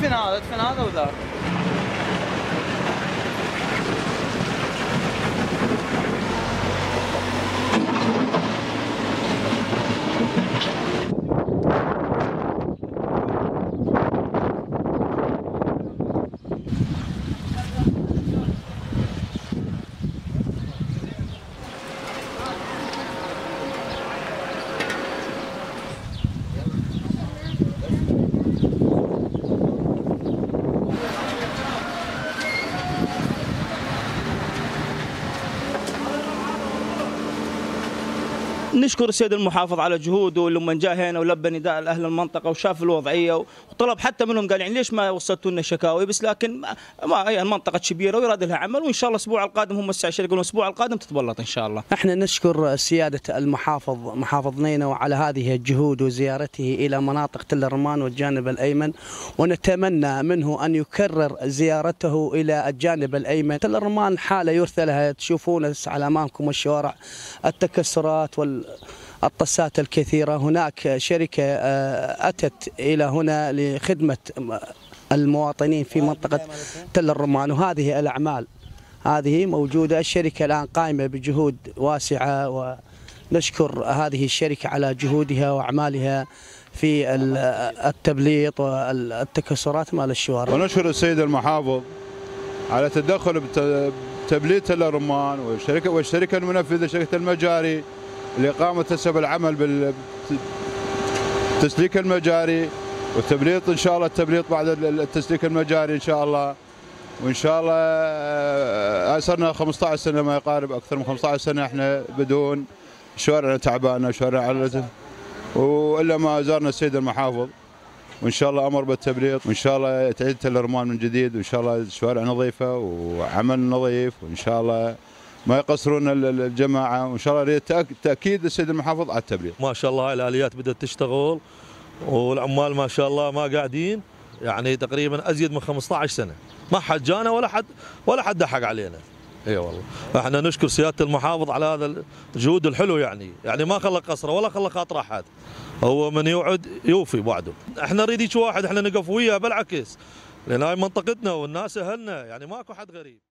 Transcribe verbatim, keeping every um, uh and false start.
ادفن هذا ادفن هذا وذاك. نشكر السيد المحافظ على جهوده لما جاء هنا ولبى نداء لاهل المنطقه وشاف الوضعيه وطلب حتى منهم، قال يعني ليش ما وصلتوا لنا شكاوي، بس لكن ما هي المنطقه كبيره ويراد لها عمل، وان شاء الله الاسبوع القادم هم الساعه عشرة يقولون الاسبوع القادم تتبلط ان شاء الله. احنا نشكر سياده المحافظ محافظ نينوى على هذه الجهود وزيارته الى مناطق تل الرمان والجانب الايمن، ونتمنى منه ان يكرر زيارته الى الجانب الايمن. تل الرمان حاله يرثى لها، تشوفون على امامكم الشوارع التكسرات وال الطسات الكثيرة. هناك شركة أتت إلى هنا لخدمة المواطنين في منطقة تل الرمان، وهذه الأعمال هذه موجودة. الشركة الآن قائمة بجهود واسعة، ونشكر هذه الشركة على جهودها وأعمالها في التبليط والتكسرات مال الشوارع. ونشكر السيد المحافظ على تدخل بتبليط تل الرمان والشركة والشركة المنفذة شركة المجاري لإقامة هسه بالعمل بالتسليك المجاري والتبليط إن شاء الله، التبليط بعد التسليك المجاري إن شاء الله. وإن شاء الله صرنا خمسة عشر سنة ما يقارب، أكثر من خمسة عشر سنة إحنا بدون شوارعنا تعبانة شوارع، وإلا ما زارنا السيد المحافظ وإن شاء الله أمر بالتبليط، وإن شاء الله تعيد تل الرمان من جديد، وإن شاء الله الشوارع نظيفة وعمل نظيف، وإن شاء الله ما يقصرون الجماعه، وان شاء الله تاكيد السيد المحافظ على التبليط. ما شاء الله الاليات بدات تشتغل والعمال ما شاء الله ما قاعدين، يعني تقريبا ازيد من خمسة عشر سنه ما حد جانا ولا حد ولا حد ضحك علينا. اي والله احنا نشكر سياده المحافظ على هذا الجهود الحلو، يعني يعني ما خلى قصره ولا خلى خاطر احد، هو من يوعد يوفي بوعده. احنا نريد هيك واحد احنا نقف وياه بالعكس، لان هاي منطقتنا والناس اهلنا، يعني ماكو حد غريب.